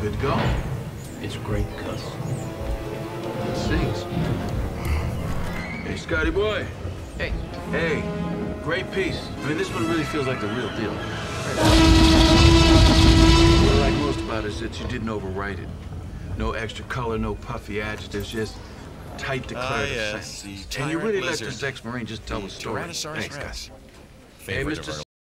Good to go. It's great, Gus. It sings. Hey, Scotty boy. Hey. Hey, great piece. I mean, this one really feels like the real deal. What I like most about it is that you didn't overwrite it. No extra color, no puffy adjectives, just tight declarative yes, sentences. the And you really let lizard. this ex-Marine just tell the story. Tyrannosaurus Thanks, Rex. guys. Hey, Favorite Mr. of our